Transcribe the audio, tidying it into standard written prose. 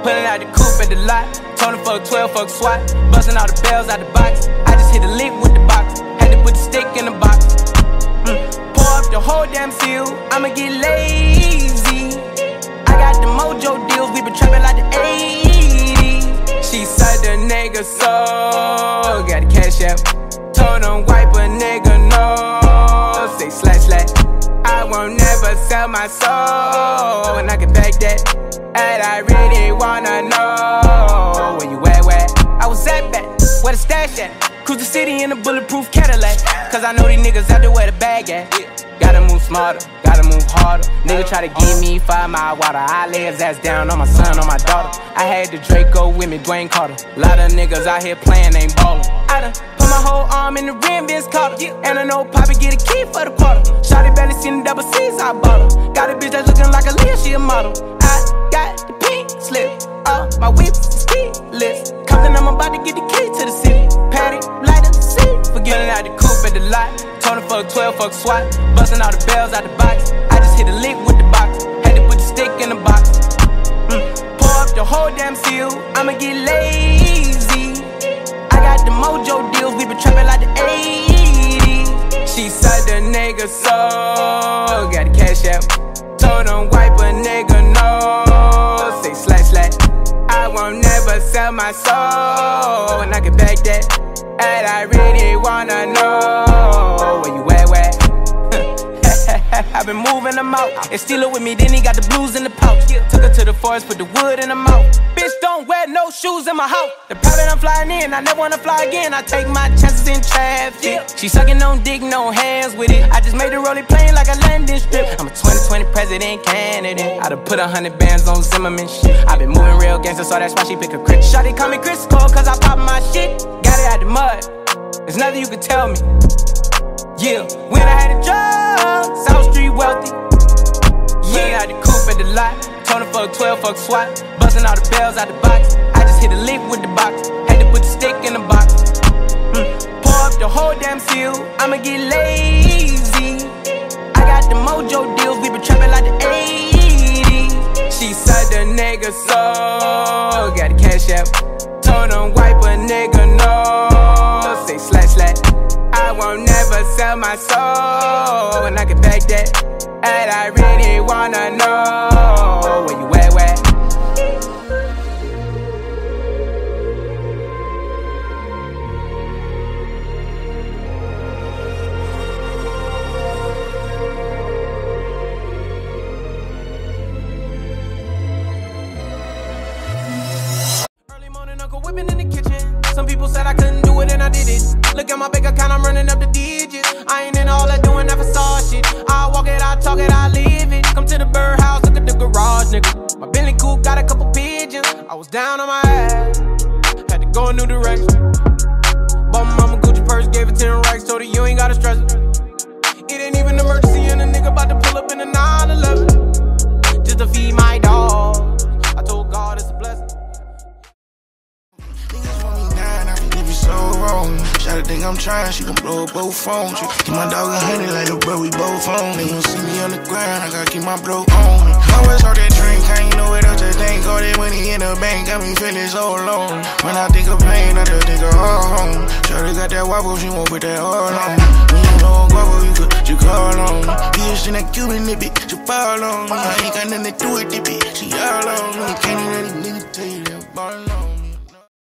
Pullin out the coupe at the lot. Told him fuck 12, fuck SWAT. Bustin' all the bales out the box. I just hit a lick with the box. Had to put the stick in the box. Pour up the whole damn seal. I'ma get lazy. I got the mojo-deals. We been trappin' like the 80s. She said the nigga so. Got the cash out. Told him wipe a nigga no. Say slatt. I won't never sell my soul. And I can back that. And I really wanna know where you at, where? I was at back, where the stash at? Cruise the city in a bulletproof Cadillac. Cause I know these niggas out there where the bag at. Gotta move smarter, gotta move harder. Nigga try to give me 5 mile water. I lay his ass down on my son, on my daughter. I had the Draco with me, Dwayne Carter. Lotta niggas out here playing, ain't ballin'. I done put my whole arm in the rim, Vince Carter. And I know Poppy get a key for the quarter. Shawty barely seen the double C's, I bought her. Got a bitch that's looking like a Leah, she a model. I got the pink slip, my whips is keyless. Compton, I'm about to get the key to the city. Patty, light up the seat. Forgetting out the coupe at the lot. Told him fuck 12, fuck SWAT. Bustin' all the bales out the box. I just hit a lick with the box. Had to put the stick in the box. Pour up the whole damn seal. I'ma get lazy. I got the mojo-deals. We been trappin' like the 80s. She said the nigga so. Got the cash out. Told him wipe a nigga no. Say slatt. I won't never sell my soul. And I can back that. And I really wanna know where you at, where? I've been moving them out. And steal it with me, then he got the blues in the pouch. Took her to the forest, put the wood in her mouth. Bitch, don't wear no shoes in my house. The private I'm flying in, I never wanna fly again. I take my chances in traffic. She sucking on dick, no hands with it. I just made her roll it plain like a landing strip. I'm a 2020 president candidate. I done put 100 bands on Zimmerman shit. I been moving real gangster, so that's why she pick a crit. Shawty call me Chris Cole, cause I pop my shit. Got it out the mud, there's nothing you can tell me. Yeah, when I had a job, South Street wealthy. Yeah, I had the coupe at the lot. Told him fuck 12, fuck SWAT. Bustin' all the bales out the box. I just hit a lick with the box. Had to put the stick in the box. Pour up the whole damn seal. I'ma get lazy. I got the mojo-deals. We been trappin' like the 80s. She said the nigga so. Got the cash out. Told him wipe a nigga no. Say slatt. I won't never sell my soul. And I can back that. And I really wanna know where you at, where? Early morning, Uncle whipping in the kitchen. Some people said I couldn't do it and I did it. Look at my bank account, I'm running up the digits. I ain't in all that doing that facade shit. I walk it, I talk it, I live it. Come to the birdhouse, look at the garage, nigga. My Bentley coupe got a couple pigeons. I was down on my ass, had to go a new direction. Bought my mama Gucci purse, gave it 10 racks, told her you ain't gotta stress it. It ain't even an emergency and a nigga about to pull up in a 911 just to feed my dog. I told God it's a blessing. So wrong. Shawty think I'm trying, she gon' blow up both phones. Keep my dog 100 like the bro, we both on. They gon' see me on the ground, I gotta keep my bro on. Always on that drink, I ain't know what else to think. All that money in the bank got me feeling so alone. When I think of pain, I just think of all home. Shawty got that wobble, she won't put that all on. When you know guapo, you call on. Bitch in that Cuban nippy, she fall on. I ain't got nothing to do with it, bitch. She all on. Can't even